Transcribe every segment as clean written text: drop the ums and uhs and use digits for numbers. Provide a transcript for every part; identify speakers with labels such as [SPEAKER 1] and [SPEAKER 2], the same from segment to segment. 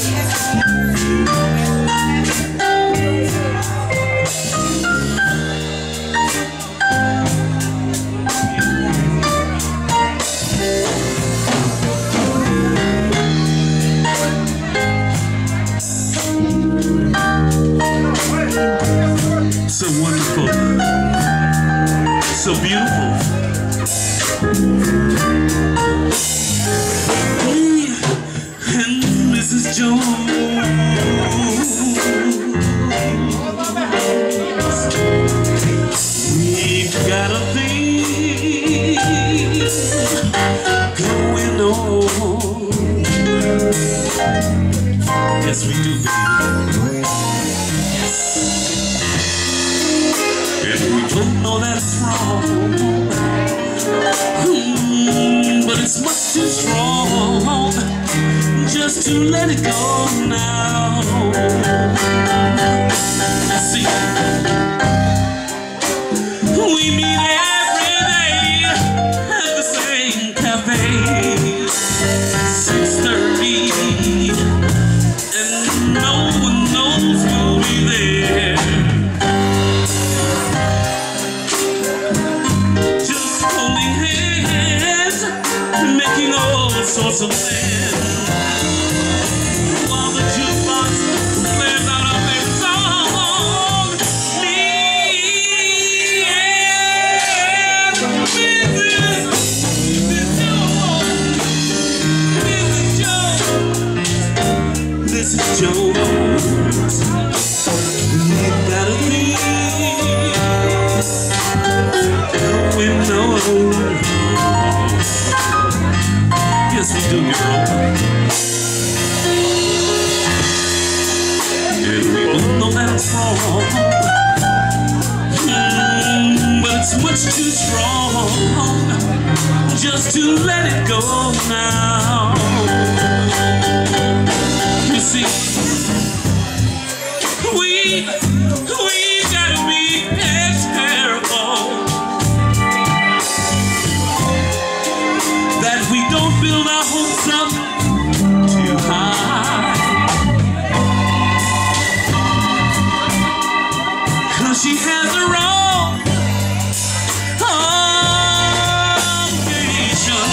[SPEAKER 1] So wonderful, so beautiful. And Mrs. Jones, we've got a thing going on. Yes, we do, baby. And we don't know that it's wrong, but it's much too strong just to let it go now. See, we meet every day at the same cafe, 6:30, and no one knows we'll be there. Sorts of men, while the jukebox plays out our favorite song. Me and Mrs. Jones, we've got a thing going on. Yes, we do, girl. And we all know that it's wrong, but it's much too strong just to let it go now. You see, we gotta be careful that we don't build our hopes up too high, 'cause she has her own obligation.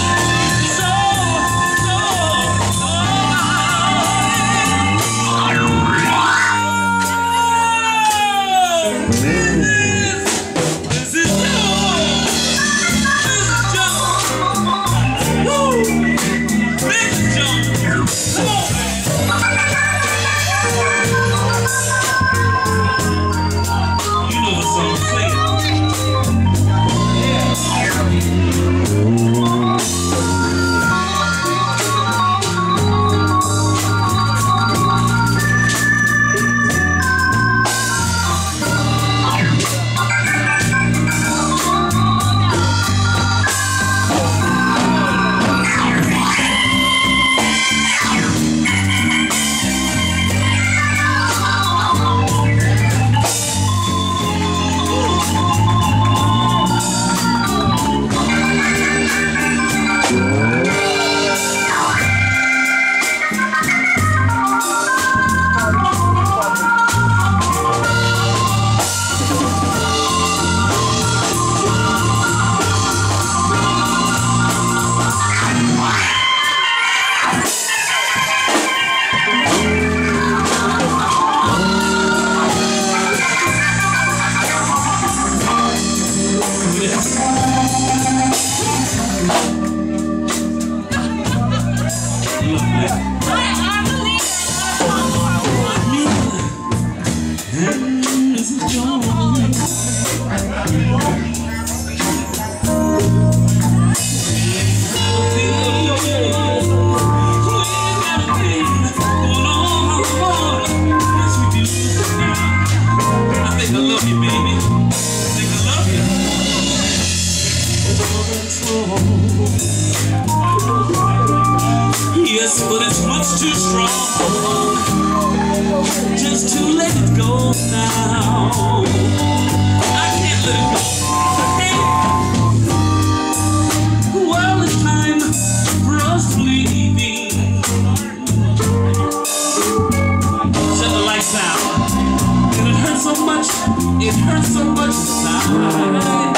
[SPEAKER 1] Yes, but it's much too strong just to let it go now. I can't let it go. Well, it's time for us leaving. got so much inside.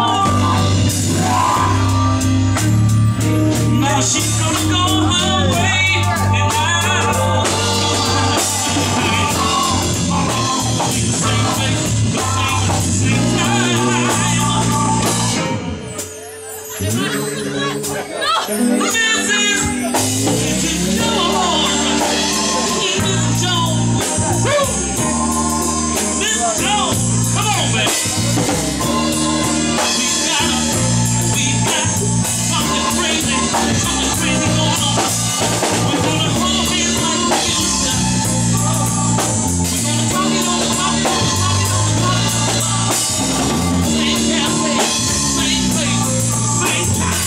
[SPEAKER 1] Now she's gonna go her way, and I'll go mine. Same place, the same time. Mrs. Jones, Mrs. Jones, Miss Jones, come on, baby. We got something crazy going on. We're gonna hold hands like we used to. We're gonna talk it on. Same cafe, same place, same time.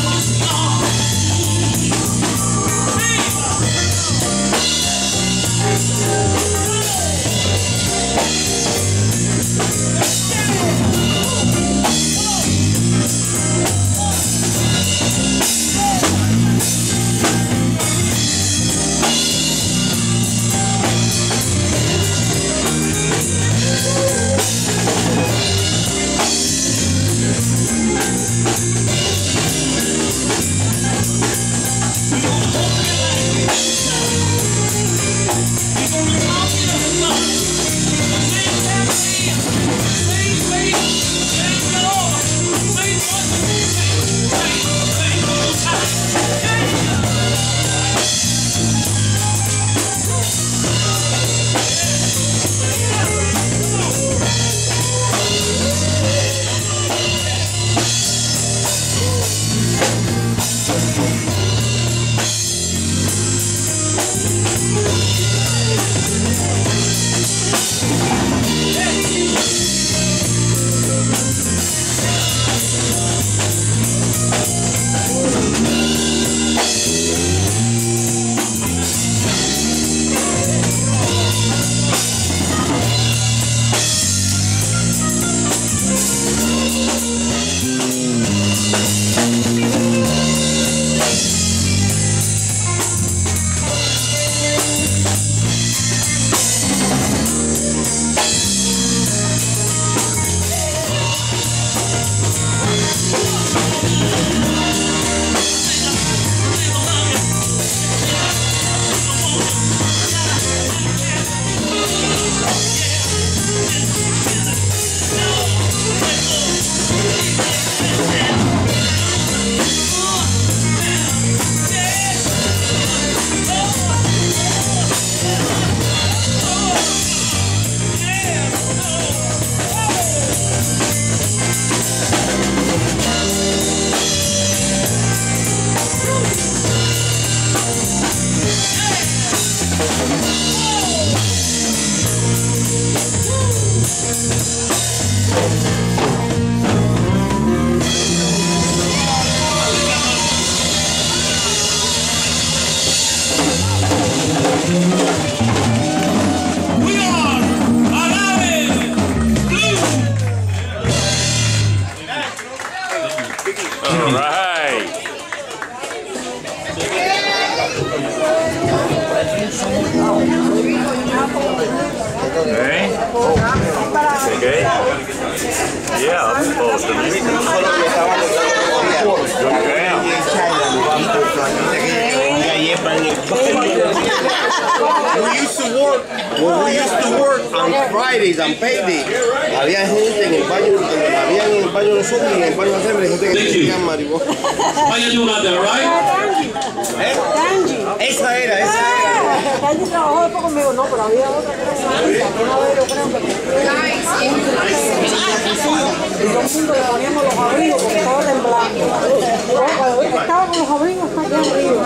[SPEAKER 1] We are Agave Blue.
[SPEAKER 2] All right. Okay. Yeah, I'm supposed to be.
[SPEAKER 3] When we used to work on Fridays, on payday, había gente en el baño, había en el baño de nosotros y en el baño de la gente que tenía marihuana.
[SPEAKER 1] How you doing out there, right?
[SPEAKER 3] Esa era.
[SPEAKER 4] Tangi trabajó después conmigo, no, pero había otra que era una vez yo creo que todo el mundo le poníamos los abrigos porque estaba temblando. Estaba con los abrigos hasta aquí arriba.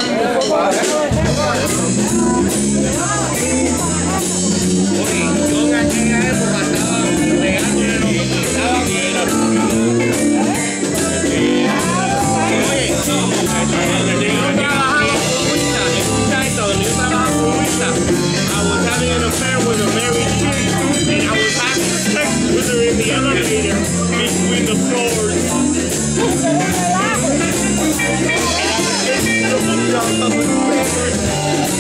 [SPEAKER 3] Yo en aquella época estaba pegando de lo que estaba bien. Yo trabajaba con Rita, escucha esto, donde yo trabajaba con Rita, I was having an affair with a married chick, and I was having sex with her in the elevator between the floors. And I was listening to the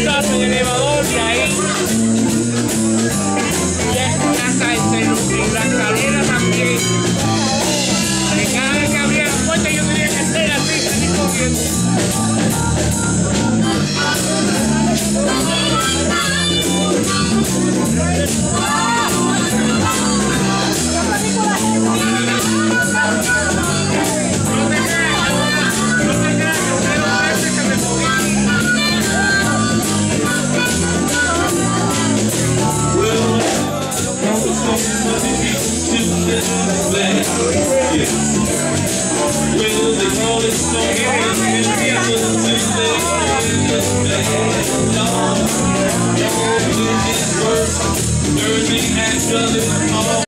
[SPEAKER 3] stop en el elevador y ahí ya hasta en la escalera también. Y cada vez que abría la puerta yo tenía que hacer así, salir corriendo.
[SPEAKER 1] Dirty and